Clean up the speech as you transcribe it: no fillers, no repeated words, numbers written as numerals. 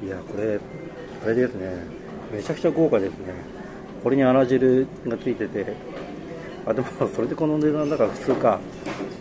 や、これあれですね、めちゃくちゃ豪華ですね。これにあら汁がついてて、あ、でもそれでこの値段だから普通か。